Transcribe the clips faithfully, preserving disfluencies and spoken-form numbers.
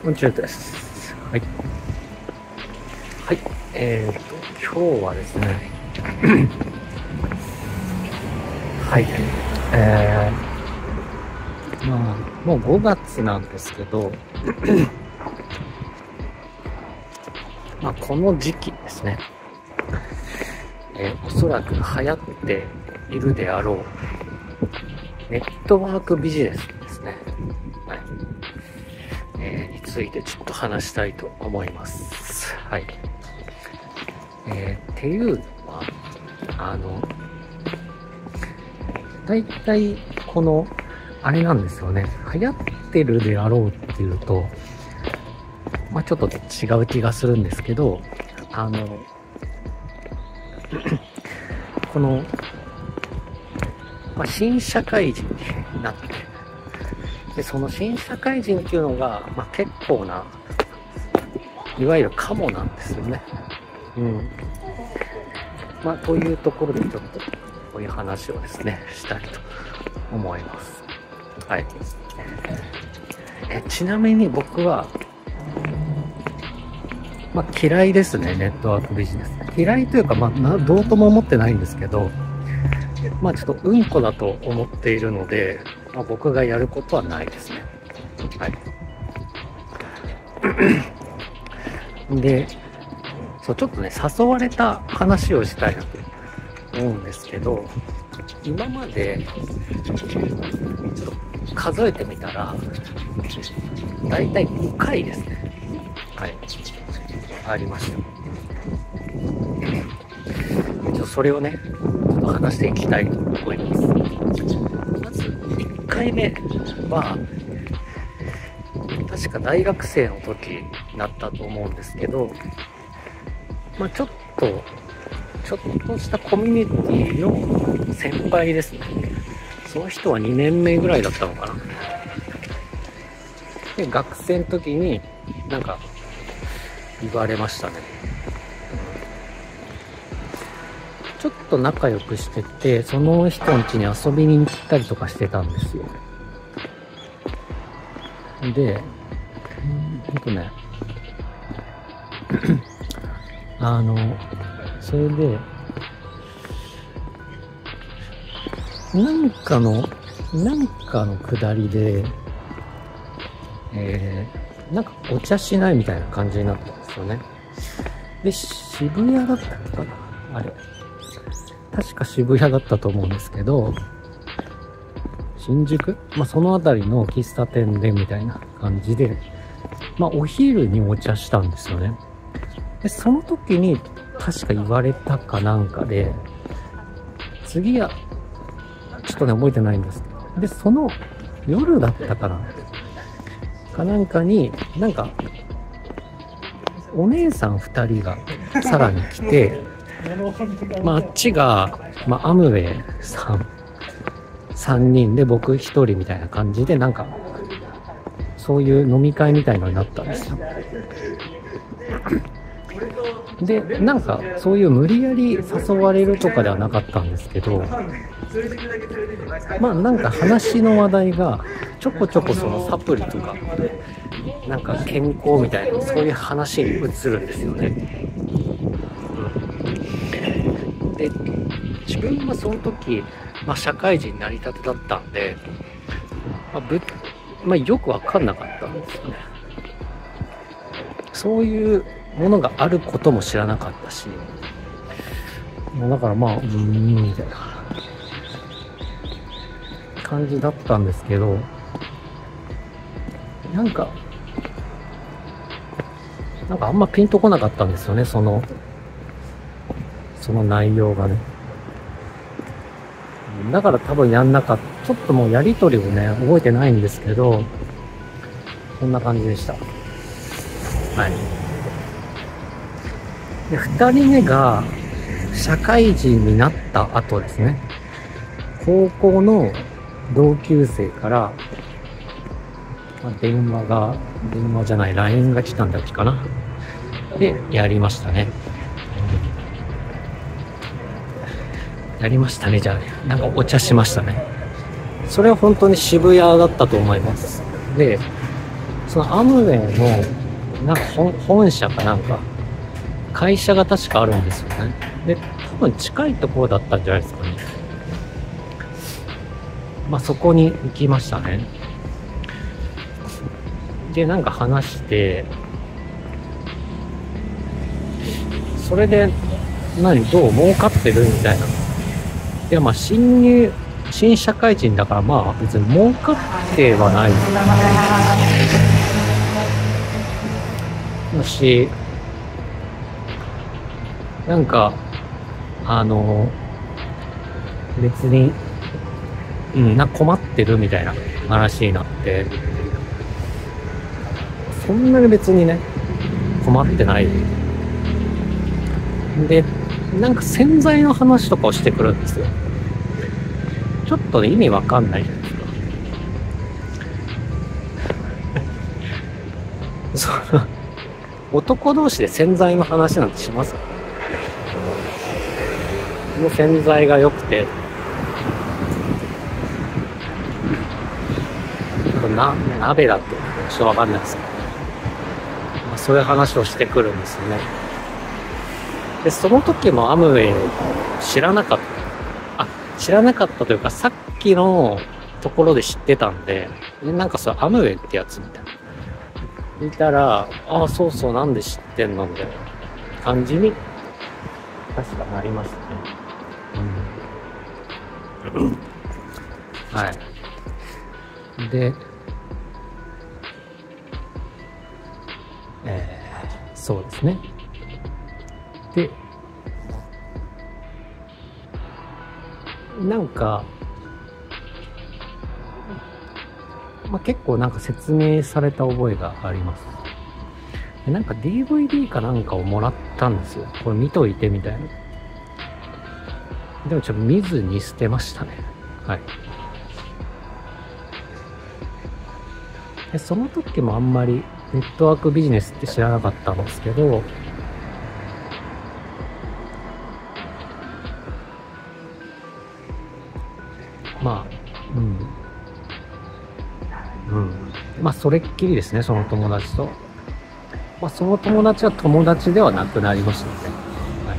昆虫です。はい。はい。えーと、今日はですね、はい。えー、まあ、もうごがつなんですけど、まあ、この時期ですね、えー、おそらく流行っているであろう、ネットワークビジネスですね。はい。えー、についてちょっと話したいと思います。はい。えー、っていうのは、あの、大体この、あれなんですよね。流行ってるであろうっていうと、まあちょっと違う気がするんですけど、あの、この、まあ、新社会人になって、で、その新社会人っていうのが、まあ、結構な、いわゆるカモなんですよね。うん。まあ、というところでちょっと、こういう話をですね、したいと思います。はい。え、ちなみに僕は、まあ、嫌いですね、ネットワークビジネス。嫌いというか、まあ、などうとも思ってないんですけど、まあちょっとうんこだと思っているので、まあ、僕がやることはないですね。はい。で、そう、ちょっとね、誘われた話をしたいなと思うんですけど、今まで、ちょっと数えてみたら、だいたいごかいですね。はい。ありました。ちょっとそれをね、ちょっと話していきたいと思います。まずいっかいめは、確か大学生の時だったと思うんですけど、まあちょっと、ちょっとしたコミュニティの先輩ですね。その人はにねんめぐらいだったのかな。で、学生の時になんか言われましたね。ちょっと仲良くしてて、その人ん家に遊びに行ったりとかしてたんですよ。で、ほんとね、あの、それで、なんかの、なんかの下りで、えー、なんかお茶しないみたいな感じになったんですよね。で、渋谷だったのかな、あれ。確か渋谷だったと思うんですけど、新宿、まあ、そのあたりの喫茶店でみたいな感じで、まあ、お昼にお茶したんですよね。で、その時に確か言われたかなんかで、次は、ちょっとね、覚えてないんですけど、で、その夜だったかなかなんかに、なんか、お姉さん二人がさらに来て、まあ、あっちが、まあ、アムウェイさん、さんにんで僕ひとりみたいな感じで、なんか、そういう飲み会みたいのになったんですよ。で、なんか、そういう無理やり誘われるとかではなかったんですけど、まあ、なんか話の話題が、ちょこちょこそのサプリとか、なんか健康みたいな、そういう話に移るんですよね。で、自分はその時、まあ、社会人になりたてだったんで、まあぶまあ、よくわかんなかったんですよね。そういうものがあることも知らなかったし、もうだからまあ、うーん、みたいな感じだったんですけど、なんか、なんかあんまピンとこなかったんですよね、その、その内容がね。だから多分やんなかった。ちょっともうやりとりをね、覚えてないんですけど、こんな感じでした。はい。で、二人目が、社会人になった後ですね。高校の同級生から、まあ、電話が、電話じゃない、ライン が来たんだっけかな。で、やりましたね。やりましたね、じゃあ、なんかお茶しましたね。それは本当に渋谷だったと思います。で、 そのアムウェイのなんか 本, 本社かなんか会社が確かあるんですよね。で多分近いところだったんじゃないですかね。まあそこに行きましたね。でなんか話して、それで何どう儲かってるみたいな。いやまあ新入新社会人だからまあ別に儲かってはないだし、なんかあの別にうんな困ってるみたいな話になって、そんなに別にね困ってないで、なんか洗剤の話とかをしてくるんですよ。ちょっとね意味わかんないじゃないですかその男同士で洗剤の話なんてしますか？この洗剤が良くてな、鍋だってちょっとわかんないですけど、まあ、そういう話をしてくるんですよね。でその時もアムウェイ知らなかった、あ知らなかったというか、さっきのところで知ってたんで、でなんかそれアムウェイってやつみたいな見たら、ああそうそうなんで知ってんのみたいな感じに確かなりましたね。うん、はい。で、えー、そうですね。で、なんか、まあ、結構なんか説明された覚えがあります。でなんか ディーブイディー かなんかをもらったんですよ。これ見といてみたいな。でもちょっと見ずに捨てましたね。はい。でその時もあんまりネットワークビジネスって知らなかったんですけど、まあ、うん。うん。まあ、それっきりですね、その友達と。まあ、その友達は友達ではなくなりましたね。はい。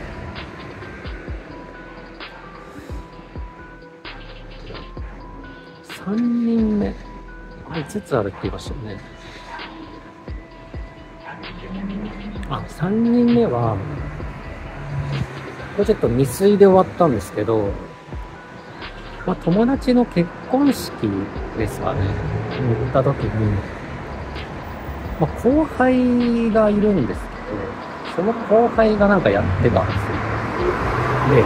さんにんめ。いつつあるって言いましたよね。あ、さんにんめは、これちょっと未遂で終わったんですけど、まあ、友達の結婚式ですかね。行った時に、まあ、後輩がいるんですけど、その後輩がなんかやってたんですよ。で、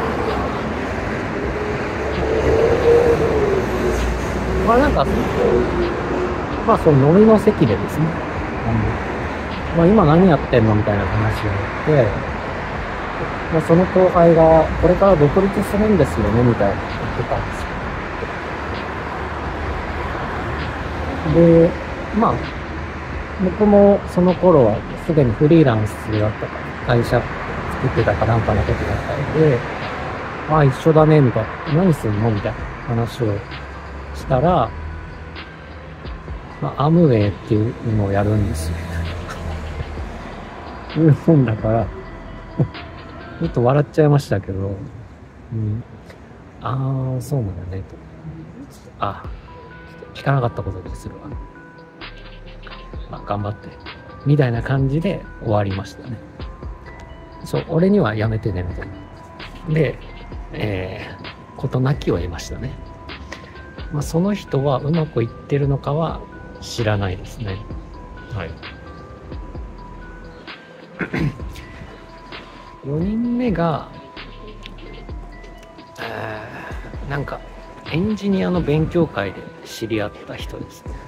まあなんか、まあその飲みの席でですね、うん、まあ今何やってんのみたいな話を言って、まあ、その後輩がこれから独立するんですよねみたいな言ってたんですよ。で、まあ、僕もその頃はすでにフリーランスだったから、会社作ってたかなんかの時だったので、ああ、一緒だね、みたいな。何すんのみたいな話をしたら、まあ、アムウェイっていうのをやるんですよ。いうもんだから、ちょっと笑っちゃいましたけど、うん、ああ、そうなんだね、と。あ聞かなかったことにするわ。まあ、頑張って。みたいな感じで終わりましたね。そう、俺にはやめてね、みたいな。で、えー、ことなきを得ましたね。まあ、その人はうまくいってるのかは知らないですね。はい。よにんめが、えー、なんか、エンジニアの勉強会で知り合った人ですね。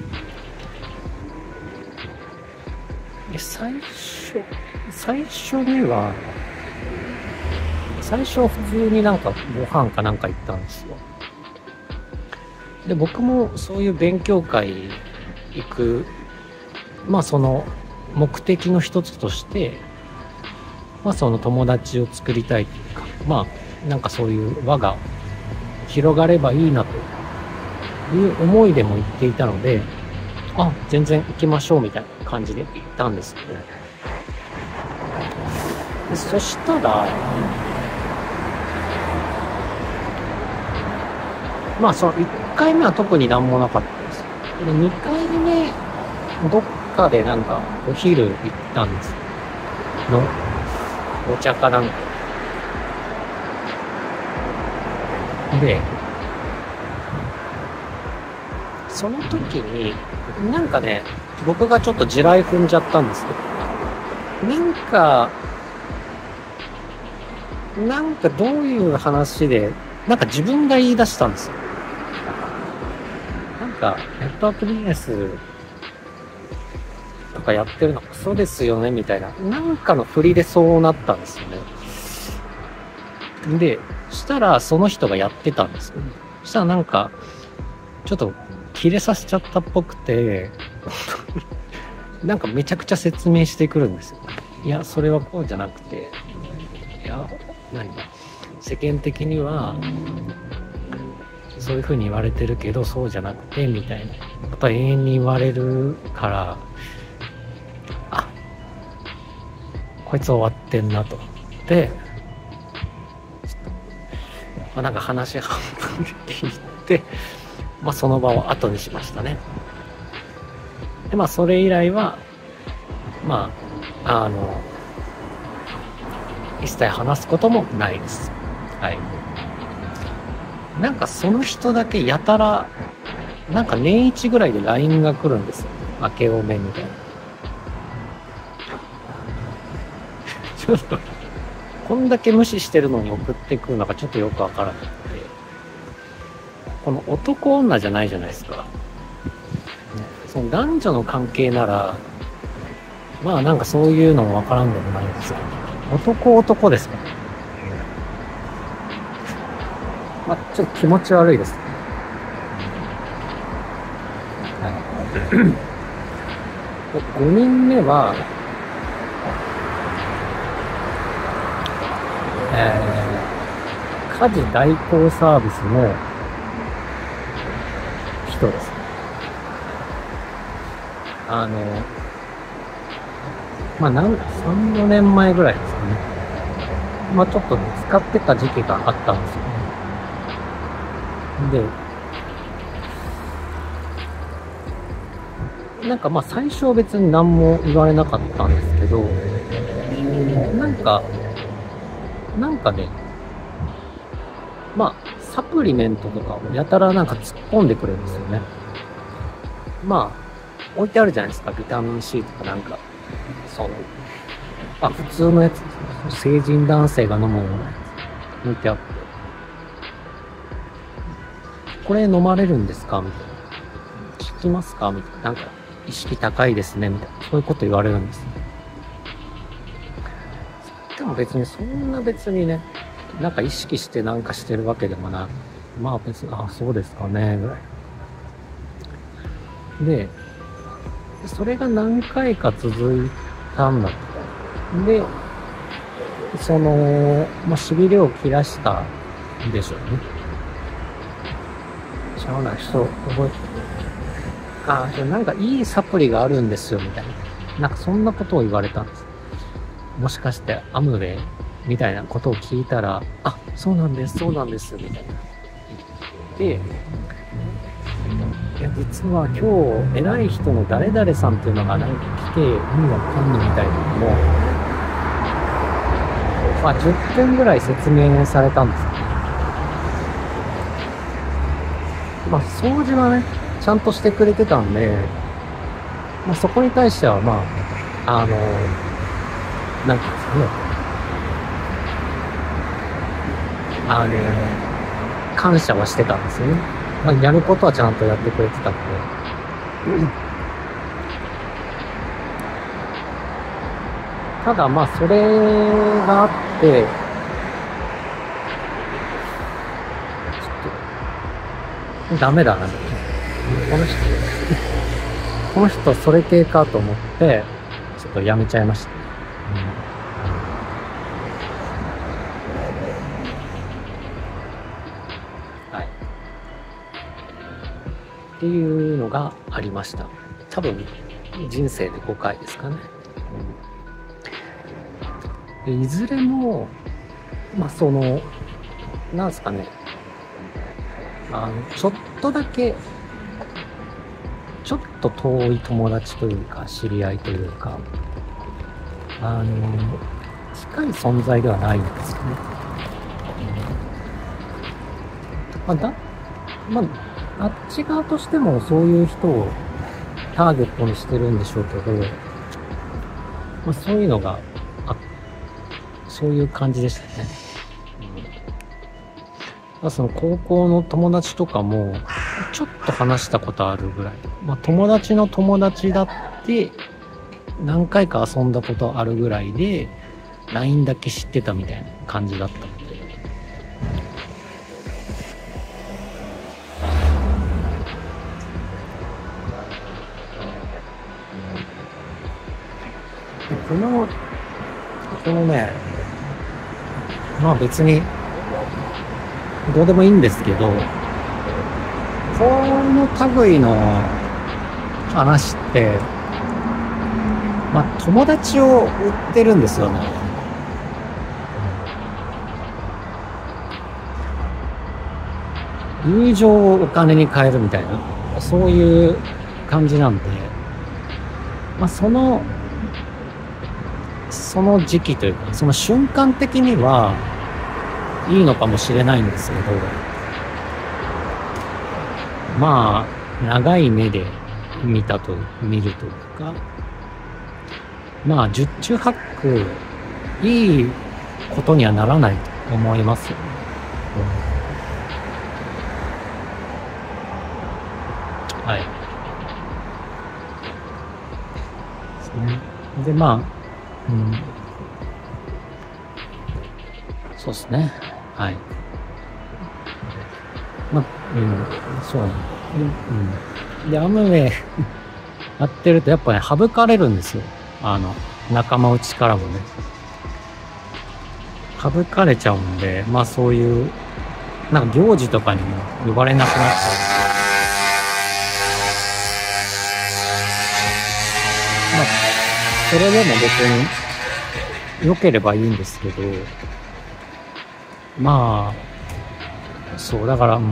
で、最初、最初には、最初は普通になんかご飯かなんか行ったんですよ。で、僕もそういう勉強会行く、まあその目的の一つとして、まあその友達を作りたいというか、まあなんかそういう輪が広がればいいなという思いでも言っていたので、 あ、全然行きましょうみたいな感じで行ったんですよね。でそしたら、まあそのいっかいめは特になんもなかったです。で、にかいめ、どっかでなんかお昼行ったんですの、お茶かなんか。で、その時に、なんかね、僕がちょっと地雷踏んじゃったんですけど、なんか、なんかどういう話で、なんか自分が言い出したんですよ。なんか、ネットワークビジネスとかやってるのクソですよねみたいな、なんかの振りでそうなったんですよね。で、したらその人がやってたんですよ。そしたらなんか、ちょっと切れさせちゃったっぽくて、なんかめちゃくちゃ説明してくるんですよ。いや、それはこうじゃなくて、いや、何だ、世間的には、そういう風に言われてるけど、そうじゃなくて、みたいなことは永遠に言われるから、あ、こいつ終わってんなと思って、まあ、なんか話半分で聞いて、まあその場を後にしましたね。で、まあそれ以来は、まあ、あの、一切話すこともないです。はい。なんかその人だけやたら、なんか年一ぐらいで ライン が来るんですよ。明けおめみたいな。ちょっと、こんだけ無視してるのに送ってくるのがちょっとよくわからなくて。この男女じゃないじゃないですか。ね、その男女の関係なら、まあなんかそういうのもわからんでもないんですよ。男男ですかね。まあちょっと気持ち悪いですね。はい。ごにんめは、えー、家事代行サービスの人です。あの、まあ、なん、さん、よねんまえぐらいですかね。まあ、ちょっと使ってた時期があったんですよね。で、なんかまあ、最初は別に何も言われなかったんですけど、なんか、なんかね、まあ、サプリメントとかをやたらなんか突っ込んでくれるんですよね。まあ、置いてあるじゃないですか、ビタミン C とかなんか、その、あ、普通のやつ、成人男性が飲むようなやつ、置いてあって、これ飲まれるんですかみたいな。聞きますかみたいな。なんか、意識高いですねみたいな。そういうこと言われるんです。でも別にそんな別にね、なんか意識してなんかしてるわけでもなく、まあ別に、あ、そうですかね、ぐらい。で、それが何回か続いたんだと。で、その、まあ、しびれを切らしたんでしょうね。しゃあない人、覚えてる。あ、なんかいいサプリがあるんですよ、みたいな。なんかそんなことを言われたんです。もしかしてアムウェイみたいなことを聞いたら、あ、そうなんです、そうなんです、みたいな。言って、いや、実は今日、偉い人の誰々さんっていうのがなんか来て、意味わかんないみたいなのも、まあ、じゅっぷんぐらい説明されたんです。まあ、掃除はね、ちゃんとしてくれてたんで、まあ、そこに対しては、まあ、あの、なんていうんですかね、あの、感謝はしてたんですよね。まあ、やることはちゃんとやってくれてたんで。ただ、まあ、それがあって、ちょっと、ダメだな、この人、この人、それ系かと思って、ちょっとやめちゃいました。うん、はい。っていうのがありました。 多分人生でごかいですかね。でいずれもまあそのなんですかね、あのちょっとだけちょっと遠い友達というか知り合いというか、あの近い存在ではないんですよね。まあだまああっち側としてもそういう人をターゲットにしてるんでしょうけど、まあ、そういうのがあそういう感じでしたね。うん、その高校の友達とかもちょっと話したことあるぐらい、まあ、友達の友達だって何回か遊んだことあるぐらいで ライン だけ知ってたみたいな感じだったので、このこのね、まあ別にどうでもいいんですけど、この類の話って、まあ友達を売ってるんですよね。友情をお金に換えるみたいな、そういう感じなんで、まあそのその時期というか、その瞬間的にはいいのかもしれないんですけど、まあ長い目で見たと見るというか、まあ十中八九いいことにはならないと思いますよね。うん、はい。ですね。でまあ。うん、そうですね。はい。ま、うん、そうね。うん。で、アムウェイやってるとやっぱね、省かれるんですよ。あの、仲間内からもね。省かれちゃうんで、まあそういう、なんか行事とかにも呼ばれなくなっちゃう。まあそれでも別に良ければいいんですけど、まあそうだから、うん、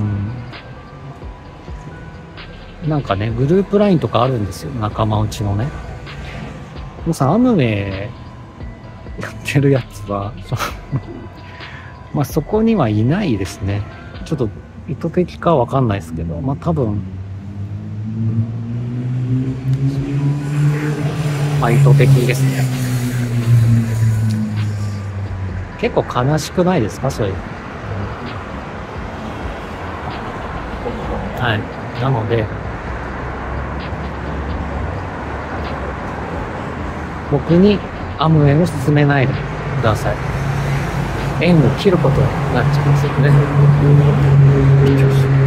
なんかねグループラインとかあるんですよ、仲間内のね。もうさアムウェイやってるやつはまあそこにはいないですね。ちょっと意図的かは分かんないですけど、まあ多分、まあ意図的ですね。結構悲しくないですか、それ。はい。なので僕にアムウェイを勧めないでください。縁を切ることになっちゃいますよね。